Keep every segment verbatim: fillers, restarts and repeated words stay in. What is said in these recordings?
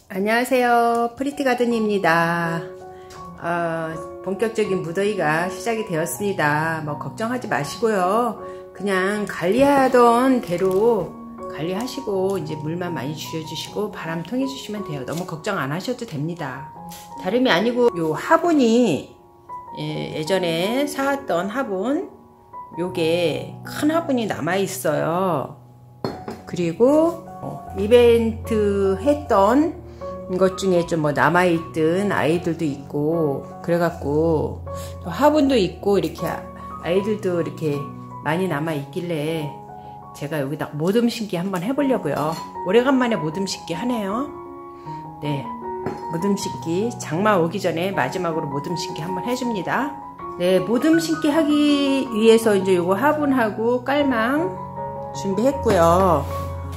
안녕하세요, 프리티가든입니다. 어, 본격적인 무더위가 시작이 되었습니다. 뭐 걱정하지 마시고요, 그냥 관리하던 대로 관리하시고 이제 물만 많이 줄여주시고 바람 통해 주시면 돼요. 너무 걱정 안 하셔도 됩니다. 다름이 아니고 요 화분이 예, 예전에 사왔던 화분, 요게 큰 화분이 남아 있어요. 그리고 어, 이벤트 했던 것 중에 좀 뭐 남아있던 아이들도 있고, 그래갖고 화분도 있고 이렇게 아이들도 이렇게 많이 남아있길래 제가 여기다 모듬 심기 한번 해보려고요. 오래간만에 모듬 심기 하네요. 네, 모듬 심기 장마 오기 전에 마지막으로 모듬 심기 한번 해줍니다. 네, 모듬 심기 하기 위해서 이제 요거 화분하고 깔망 준비했고요.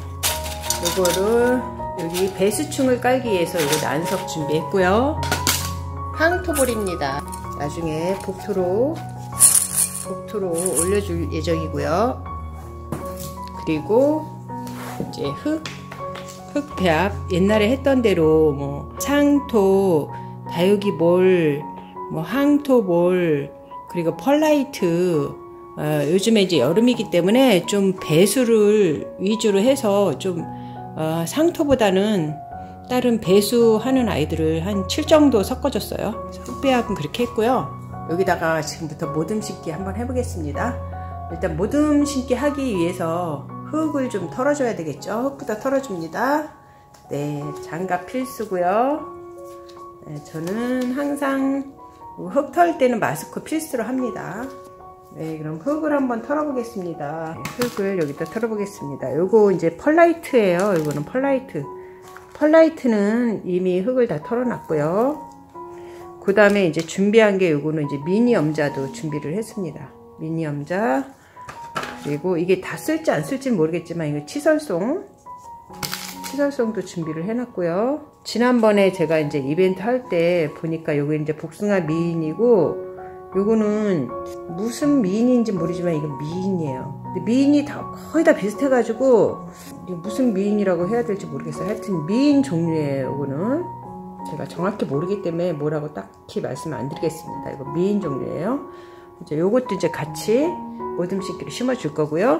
요거를 여기 배수충을 깔기 위해서 이거 난석 준비했고요. 황토볼입니다. 나중에 복토로 복토로 올려줄 예정이고요. 그리고 이제 흙, 흙 배합 옛날에 했던 대로 뭐 상토, 다육이볼, 뭐 황토볼, 그리고 펄라이트. 어, 요즘에 이제 여름이기 때문에 좀 배수를 위주로 해서 좀 어, 상토보다는 다른 배수하는 아이들을 한 칠 정도 섞어줬어요. 흙배합은 그렇게 했고요. 여기다가 지금부터 모듬 심기 한번 해보겠습니다. 일단 모듬 심기 하기 위해서 흙을 좀 털어줘야 되겠죠. 흙부터 털어줍니다. 네, 장갑 필수고요. 네, 저는 항상 흙 털 때는 마스크 필수로 합니다. 네, 그럼 흙을 한번 털어보겠습니다. 흙을 여기다 털어보겠습니다. 요거 이제 펄라이트예요. 요거는 펄라이트. 펄라이트는 이미 흙을 다 털어놨고요. 그 다음에 이제 준비한 게 요거는 이제 미니 염자도 준비를 했습니다. 미니 염자. 그리고 이게 다 쓸지 안 쓸지는 모르겠지만 이거 치설송. 치설송도 준비를 해놨고요. 지난번에 제가 이제 이벤트 할 때 보니까 요거 이제 복숭아 미인이고, 요거는 무슨 미인인지 모르지만 이건 미인이에요. 근데 미인이 다 거의 다 비슷해가지고 무슨 미인이라고 해야 될지 모르겠어요. 하여튼 미인 종류예요. 요거는 제가 정확히 모르기 때문에 뭐라고 딱히 말씀을 안 드리겠습니다. 이거 미인 종류예요. 이제 요것도 이제 같이 모듬 심기로 심어 줄 거고요.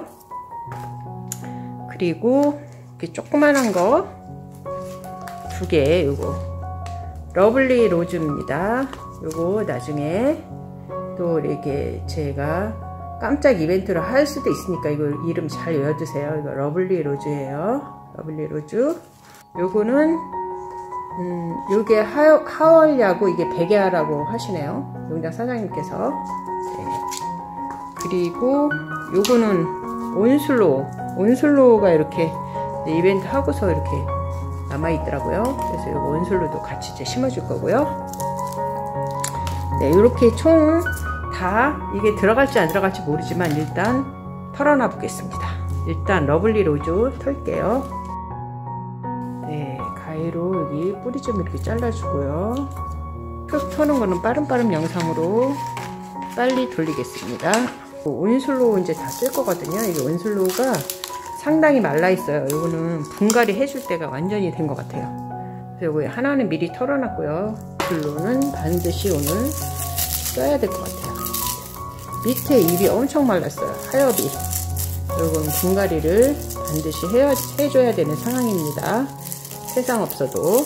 그리고 이렇게 조그만한 거 두 개, 요거 러블리 로즈입니다. 요거 나중에 또 이렇게 제가 깜짝 이벤트를 할 수도 있으니까 이거 이름 잘 외워두세요. 이거 러블리 로즈예요. 러블리 로즈. 요거는 음, 요게 하, 하월야고 이게 백야라고 하시네요. 농장 사장님께서. 네. 그리고 요거는 온슬로. 온슬로가 이렇게 이벤트 하고서 이렇게 남아있더라고요. 그래서 요거 온슬로도 같이 이제 심어줄 거고요. 네, 이렇게 총 다 이게 들어갈지 안 들어갈지 모르지만 일단 털어놔 보겠습니다. 일단 러블리 로즈 털게요. 네, 가위로 여기 뿌리 좀 이렇게 잘라주고요. 흙 터는 거는 빠름빠름 영상으로 빨리 돌리겠습니다. 온슬로우 이제 다 쓸 거거든요. 이게 온슬로우가 상당히 말라 있어요. 이거는 분갈이 해줄 때가 완전히 된 것 같아요. 그리고 하나는 미리 털어놨고요. 온슬로우는 반드시 오늘 써야 될 것 같아요. 밑에 잎이 엄청 말랐어요. 하엽이. 이건 분갈이를 반드시 해, 해줘야 되는 상황입니다. 세상 없어도.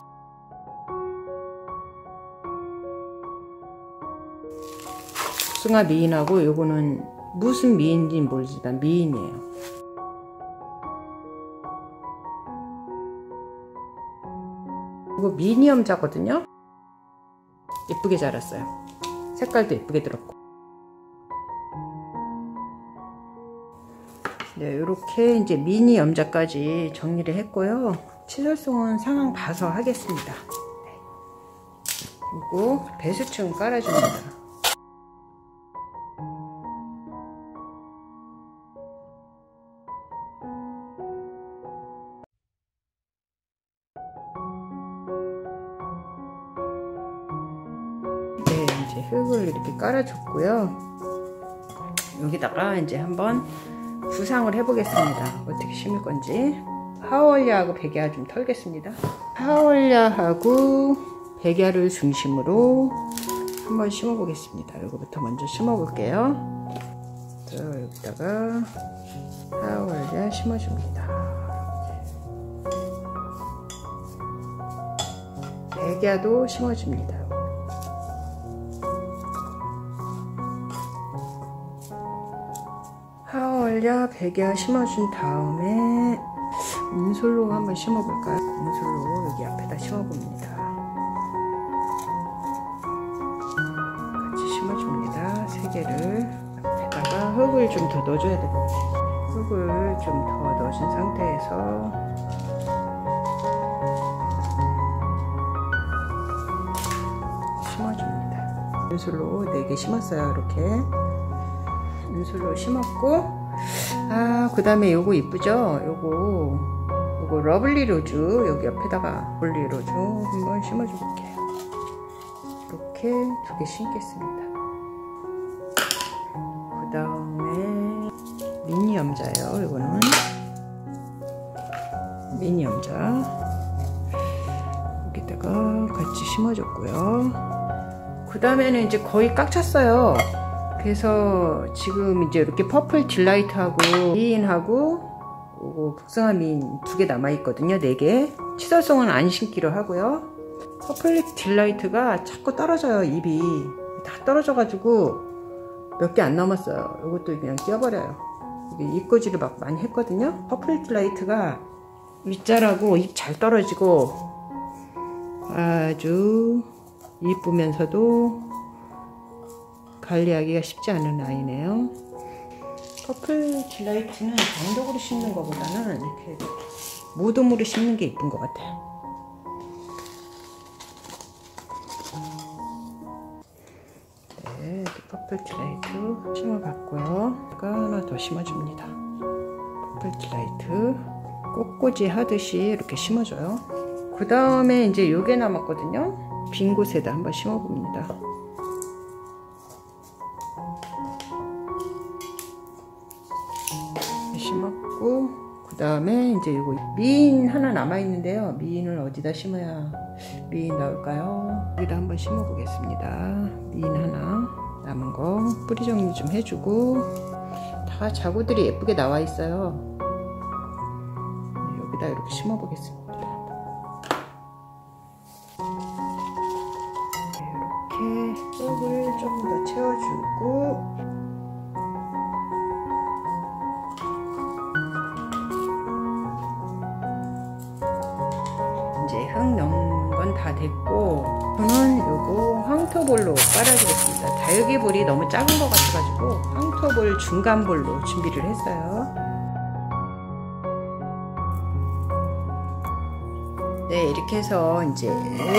복숭아 미인하고 요거는 무슨 미인인지 모르지만 미인이에요. 이거 미니 염자거든요. 예쁘게 자랐어요. 색깔도 예쁘게 들었고. 네, 이렇게 이제 미니 염자까지 정리를 했고요. 치설송은 상황 봐서 하겠습니다. 네. 그리고 배수충 깔아줍니다. 네, 이제 흙을 이렇게 깔아줬고요. 여기다가 이제 한번 구상을 해보겠습니다. 어떻게 심을 건지. 하월야하고 백야 좀 털겠습니다. 하얼야하고 백야를 중심으로 한번 심어 보겠습니다. 이거부터 먼저 심어 볼게요. 자, 여기다가 하얼야 심어 줍니다. 백야도 심어 줍니다. 하얼야 백야 심어 준 다음에 은솔로 한번 심어 볼까요? 은솔로 여기 앞에다 심어 봅니다. 같이 심어 줍니다. 세 개를 앞에다가 흙을 좀 더 넣어줘야 됩니다. 흙을 좀 더 넣어준 상태에서 심어줍니다. 은솔로 네 개 심었어요. 이렇게 은솔로 심었고, 아, 그 다음에 요거 이쁘죠? 요거 요거 러블리 로즈 여기 옆에다가 러블리 로즈 한번 심어줘 볼게요. 이렇게 두 개 심겠습니다. 그 다음에 미니 염자예요. 이거는 미니 염자 여기다가 같이 심어줬고요. 그 다음에는 이제 거의 꽉 찼어요. 그래서 지금 이제 이렇게 퍼플 딜라이트하고 미인하고 요거 복숭아 미인 두 개 남아있거든요. 네 개. 치설송은 안 심기로 하고요. 퍼플 딜라이트가 자꾸 떨어져요. 잎이 다 떨어져가지고 몇 개 안 남았어요. 요것도 그냥 띄워버려요. 이게 잎꽂이를 막 많이 했거든요. 퍼플 딜라이트가 윗자라고 잎 잘 떨어지고 아주 이쁘면서도 관리하기가 쉽지 않은 아이네요. 퍼플 딜라이트는 단독으로 심는 것보다는 이렇게 모둠으로 심는 게 이쁜 것 같아요. 네, 퍼플 딜라이트 심어봤고요. 하나 더 심어줍니다. 퍼플 딜라이트 꽃꽂이 하듯이 이렇게 심어줘요. 그 다음에 이제 요게 남았거든요. 빈 곳에다 한번 심어봅니다. 심었고, 그 다음에 이제 이거 미인 하나 남아있는데요. 미인을 어디다 심어야 미인 나올까요? 여기다 한번 심어 보겠습니다. 미인 하나 남은 거 뿌리 정리 좀 해주고, 다 자구들이 예쁘게 나와 있어요. 여기다 이렇게 심어 보겠습니다. 이렇게 쏙을 조금 더 채워주고, 이제 흙 넣은 건 다 됐고, 저는 요거 황토볼로 깔아주겠습니다. 다육이볼이 너무 작은 것 같아가지고 황토볼 중간볼로 준비를 했어요. 네, 이렇게 해서 이제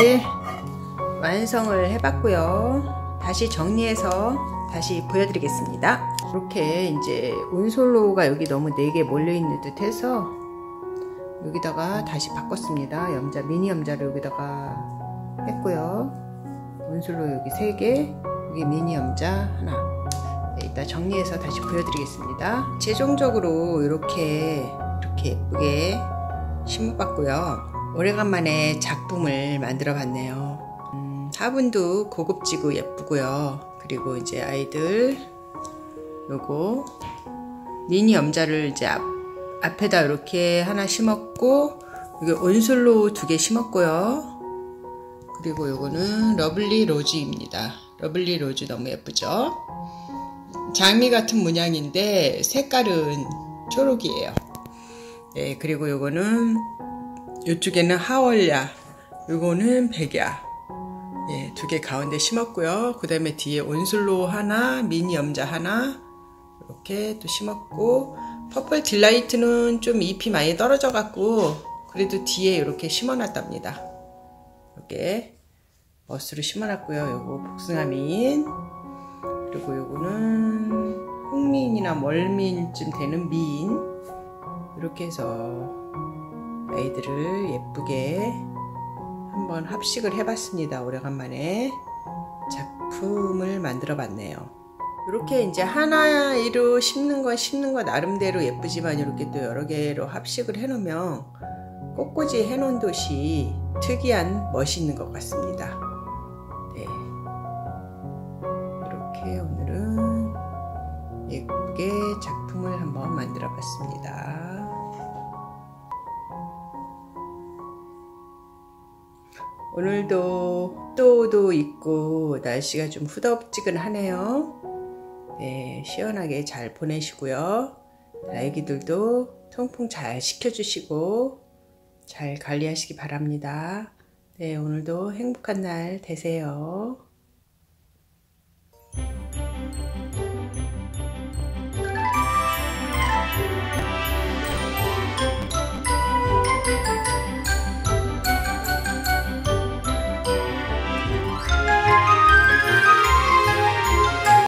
완성을 해봤고요. 다시 정리해서 다시 보여드리겠습니다. 이렇게 이제 온솔로가 여기 너무 네 개 몰려있는 듯 해서 여기다가 다시 바꿨습니다. 염자, 미니 염자를 여기다가 했고요. 온솔로 여기 세 개, 여기 미니 염자 하나. 네, 이따 정리해서 다시 보여드리겠습니다. 최종적으로 이렇게 이렇게 예쁘게 심어봤고요. 오래간만에 작품을 만들어 봤네요. 음, 화분도 고급지고 예쁘고요. 그리고 이제 아이들 요거 미니 염자를 이제 앞, 앞에다 이렇게 하나 심었고, 여기 온솔로 두 개 심었고요. 그리고 요거는 러블리 로즈입니다. 러블리 로즈 너무 예쁘죠? 장미 같은 문양인데 색깔은 초록이에요. 네, 그리고 요거는 이쪽에는 하얼야, 요거는 백야. 예, 두 개 가운데 심었고요. 그 다음에 뒤에 온솔로 하나, 미니 염자 하나 이렇게 또 심었고, 퍼플 딜라이트는 좀 잎이 많이 떨어져 갖고 그래도 뒤에 이렇게 심어 놨답니다. 이렇게 멋으로 심어 놨고요. 요거 복숭아 미인, 그리고 요거는 홍미인이나 멀미인쯤 되는 미인. 이렇게 해서 아이들을 예쁘게 한번 합식을 해봤습니다. 오래간만에 작품을 만들어 봤네요. 이렇게 이제 하나로 심는 건 심는 거 나름대로 예쁘지만, 이렇게 또 여러 개로 합식을 해 놓으면 꽃꽂이 해놓은 돛이 특이한 멋이 있는 것 같습니다. 네. 이렇게 오늘은 예쁘게 작품을 한번 만들어 봤습니다. 오늘도 또도 있고 날씨가 좀 후덥지근하네요. 네, 시원하게 잘 보내시고요. 다육이들도 통풍 잘 시켜주시고 잘 관리하시기 바랍니다. 네, 오늘도 행복한 날 되세요.